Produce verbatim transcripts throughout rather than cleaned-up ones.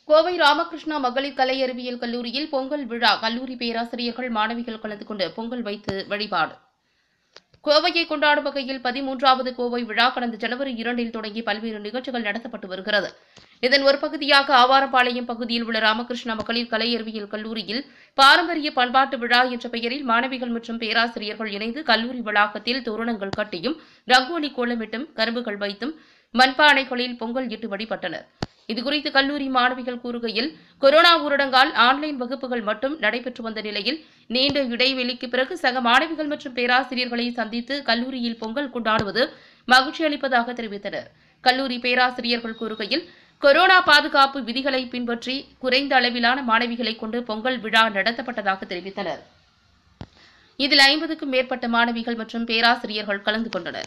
கோவை ராமகிருஷ்ணா மகளிர் கலை அறிவியல் கல்லூரியில் பொங்கல் விழா கல்லூரி பேராசிரியர்கள் மாணவிகள் கலந்து கொண்டு பொங்கல் வைத்து வழிபாடு. கோவையை கொண்டாடும் வகையில் பதிமூன்றாவது கோவை விழா கடந்த ஜனவரி இரண்டில் தொடங்கி பல்வேறு நிகழ்ச்சிகள் நடத்தப்பட்டு வருகிறது. இதன் ஒரு பகுதியாக ஆவாரப்பாளையம் பகுதியில் உள்ள ராமகிருஷ்ணா மகளிர் கலை அறிவியல் கல்லூரியில் பாரம்பரிய பண்பாட்டு விழா என்ற பெயரில் மாணவிகள் மற்றும் பேராசிரியர்கள் இணைந்து கல்லூரி வளாகத்தில் தோரணங்கள் கட்டியும் ரங்கோலி கோலமிட்டும் கரும்புகள் வைத்தும் மண்பானைகளில் பொங்கல் இட்டு வழிபட்டனர். இதுகுறித்து கல்லூரி மாணவிகள் கூறுகையில், கொரோனா ஊரடங்கால் ஆன்லைன் வகுப்புகள் மட்டும் நடைபெற்று வந்த நிலையில் நீண்ட இடைவெளிக்கு பிறகு சக மாணவிகள் மற்றும் பேராசிரியர்களை சந்தித்து கல்லூரியில் பொங்கல் கொண்டாடுவது மகிழ்ச்சி அளிப்பதாக தெரிவித்தனர். கல்லூரி பேராசிரியர்கள் கூறுகையில், கொரோனா பாதுகாப்பு விதிகளை பின்பற்றி குறைந்த அளவிலான மாணவிகளை கொண்டு பொங்கல் விழா நடத்தப்பட்டதாக தெரிவித்தனர். இதில் ஐம்பதுக்கும் மேற்பட்ட மாணவிகள் மற்றும் பேராசிரியர்கள் கலந்து கொண்டனர்.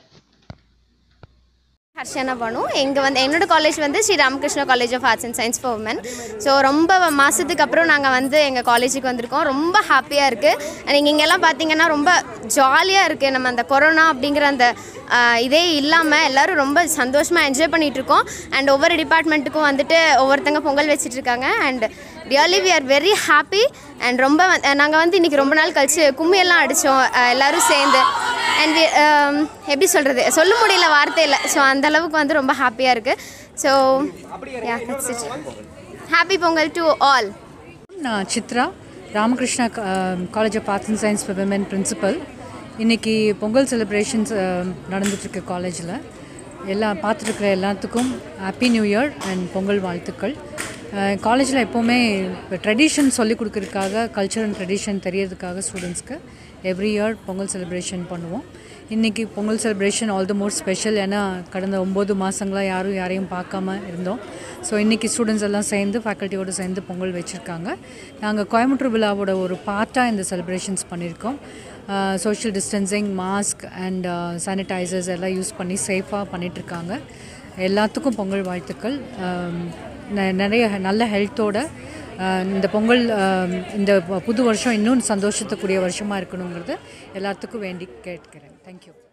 ஹர்ஷனா பானு. எங்கள் வந்து என்னோடய காலேஜ் வந்து Shri Ramakrishna college of arts and science for women. So ரொம்ப மாதத்துக்கு அப்புறம் நாங்கள் வந்து எங்கள் காலேஜுக்கு வந்திருக்கோம். ரொம்ப ஹாப்பியாக இருக்குது. நீங்கள் இங்கெல்லாம் பார்த்தீங்கன்னா ரொம்ப ஜாலியாக இருக்குது. நம்ம அந்த கொரோனா அப்படிங்கிற அந்த இதே இல்லாமல் எல்லோரும் ரொம்ப சந்தோஷமாக என்ஜாய் பண்ணிகிட்ருக்கோம். அண்ட் ஒவ்வொரு டிபார்ட்மெண்ட்டுக்கும் வந்துட்டு ஒவ்வொருத்தங்க பொங்கல் வச்சிட்ருக்காங்க. And really we are very happy. And ரொம்ப நாங்கள் வந்து இன்றைக்கி ரொம்ப நாள் கழித்து கும்மியெல்லாம் அடித்தோம் எல்லோரும் சேர்ந்து. அண்ட் எப்படி சொல்கிறது, சொல்ல முடியல வார்த்தையில். ஸோ அந்தளவுக்கு வந்து ரொம்ப ஹாப்பியாக இருக்குது. So yeah that's it. Happy Pongal to all. நான் Chitra, Ramakrishna college of arts and science for women principal. இன்றைக்கி பொங்கல் செலிப்ரேஷன்ஸ் நடந்துகிட்ருக்கு காலேஜில். எல்லாம் பார்த்துட்ருக்குற எல்லாத்துக்கும் happy new year and Pongal வாழ்த்துக்கள். காலேஜில் எப்போவுமே ட்ரெடிஷன் சொல்லிக் கொடுக்கறதுக்காக, கல்ச்சர் அண்ட் ட்ரெடிஷன் தெரியறதுக்காக ஸ்டூடெண்ட்ஸ்க்கு எவ்ரி இயர் பொங்கல் செலிப்ரேஷன் பண்ணுவோம். இன்றைக்கி Pongal celebration all the more special. ஏன்னா கடந்த ஒம்பது மாதங்களாக யாரும் யாரையும் பார்க்காம இருந்தோம். ஸோ இன்றைக்கி ஸ்டூடெண்ட்ஸ் எல்லாம் சேர்ந்து ஃபேக்கல்ட்டியோடு சேர்ந்து பொங்கல் வச்சுருக்காங்க. நாங்கள் கோயம்புத்தூர் விழாவோட ஒரு பார்ட்டாக இந்த செலிப்ரேஷன்ஸ் பண்ணியிருக்கோம். Social distancing, mask and sanitizers எல்லாம் யூஸ் பண்ணி சேஃபாக பண்ணிகிட்ருக்காங்க. எல்லாத்துக்கும் பொங்கல் வாழ்த்துக்கள். நிறைய நல்ல ஹெல்த்தோட இந்த பொங்கல் இந்த புது வருஷம் இன்னும் சந்தோஷத்துக்குரிய வருஷமாக இருக்கணுங்கிறது எல்லாத்துக்கும் வேண்டி கேட்கிறேன். தேங்க்யூ.